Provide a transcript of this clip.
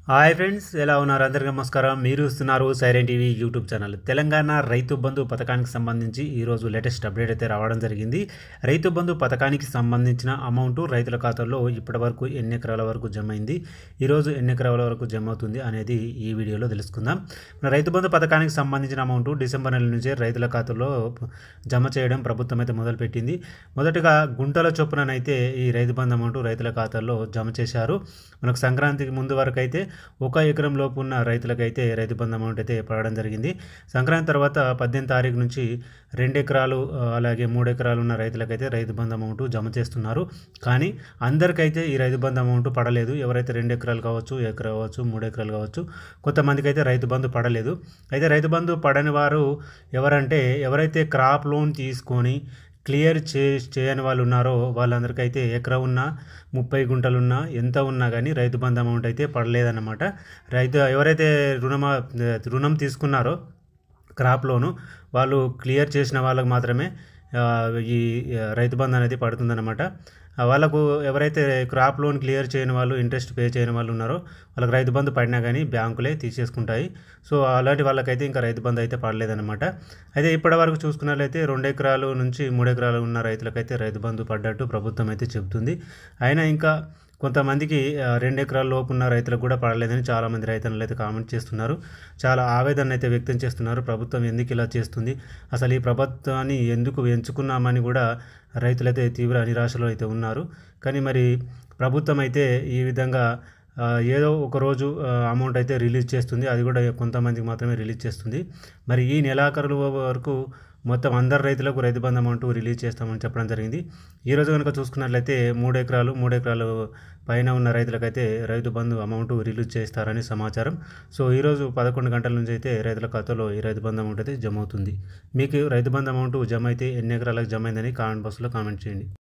Hi friends, ఎలా ఉన్నారు? అందరికీ నమస్కారం. మీరు చూస్తున్నారు siren TV YouTube channel. Telangana Rythu Bandhu పథకానికి సంబంధించి ఈరోజు లేటెస్ట్ అప్డేట్ అయితే రావడం జరిగింది. రైతు బంధు పథకానికి సంబంధించిన అమౌంట్ రైతుల ఖాతాల్లో ఇప్పటివరకు ఎన్ని ఎకరాల వరకు జమ అయింది, ఈరోజు ఎన్ని ఎకరాల వరకు జమ అవుతుంది అనేది ఈ వీడియోలో తెలుసుకుందాం. మన రైతు బంధు పథకానికి సంబంధించిన అమౌంట్ డిసెంబర్ నెల నుంచే రైతుల ఖాతాల్లో జమ చేయడం ప్రభుత్వం అయితే మొదలుపెట్టింది. మొదటగా గుంటల చొప్పుననైతే ఈ రైతు బంధు అమౌంట్ రైతుల ఖాతాల్లో జమ చేశారు. మనకు సంక్రాంతికి ముందు వరకు అయితే 1 ఎకరం లోపు ఉన్న రైతులకైతే రైతు బంధు అమౌంట్ అయితే పడడం జరిగింది. సంక్రాంతి తర్వాత 18 తారీఖు నుంచి 2 ఎకరాలు అలాగే 3 ఎకరాలు ఉన్న రైతులకైతే రైతు బంధు అమౌంట్ జమ చేస్తున్నారు. కానీ అందరికైతే ఈ రైతు బంధు అమౌంట్ పడలేదు. ఎవరైతే 2 ఎకరాలు కావచ్చు, ఎకరా కావచ్చు, 3 ఎకరాలు కావచ్చు, కొంతమందికి అయితే రైతు బంధు పడలేదు. అయితే రైతు బంధు పడని వారు ఎవరంటే ఎవరైతే క్రాప్ లోన్ తీసుకొని క్లియర్ చేయని వాళ్ళు ఉన్నారో వాళ్ళందరికైతే ఎకరా ఉన్నా 30 గుంటలున్నా ఎంత ఉన్నా కానీ రైతు బంధు అమౌంట్ అయితే పడలేదన్నమాట. ఎవరైతే రుణం తీసుకున్నారో క్రాప్ లోను వాళ్ళు క్లియర్ చేసిన వాళ్ళకు మాత్రమే ఈ రైతు బంధు అనేది పడుతుందన్నమాట. వాళ్ళకు ఎవరైతే క్రాప్ లోన్ క్లియర్ చేయని వాళ్ళు, ఇంట్రెస్ట్ పే చేయని వాళ్ళు ఉన్నారో వాళ్ళకి రైతు బంధు పడినా కానీ బ్యాంకులే తీసేసుకుంటాయి. సో అలాంటి వాళ్ళకైతే ఇంకా రైతు బంధు అయితే పడలేదన్నమాట. అయితే ఇప్పటివరకు చూసుకున్నట్లయితే 2 ఎకరాలు నుంచి 3 ఎకరాలు ఉన్న రైతులకైతే రైతు బంధు పడ్డట్టు ప్రభుత్వం అయితే చెబుతుంది. అయినా ఇంకా కొంతమందికి 2 ఎకరాల లోపు ఉన్న రైతులకు కూడా పడలేదని చాలామంది రైతన్నలు అయితే కామెంట్ చేస్తున్నారు. చాలా ఆవేదన అయితే వ్యక్తం చేస్తున్నారు. ప్రభుత్వం ఎందుకు ఇలా చేస్తుంది, అసలు ఈ ప్రభుత్వాన్ని ఎందుకు ఎంచుకున్నామని కూడా రైతులైతే తీవ్ర నిరాశలో అయితే ఉన్నారు. కానీ మరి ప్రభుత్వం అయితే ఈ విధంగా ఏదో ఒక రోజు అమౌంట్ అయితే రిలీజ్ చేస్తుంది. అది కూడా కొంతమందికి మాత్రమే రిలీజ్ చేస్తుంది. మరి ఈ నెలాఖరు వరకు మొత్తం అందరు రైతులకు రైతు బంధు అమౌంట్ రిలీజ్ చేస్తామని చెప్పడం జరిగింది. ఈరోజు కనుక చూసుకున్నట్లయితే 3 ఎకరాలు పైన ఉన్న రైతులకైతే రైతు బంధు అమౌంట్ రిలీజ్ చేస్తారని సమాచారం. సో ఈరోజు 11 గంటల నుంచి అయితే రైతుల ఖాతాలో ఈ రైతు బంధు అమౌంట్ అయితే జమ అవుతుంది. మీకు రైతు బంధు అమౌంట్ జమ అయితే ఎన్ని ఎకరాలకు జమ అయిందని కామెంట్ బాక్స్లో కామెంట్ చేయండి.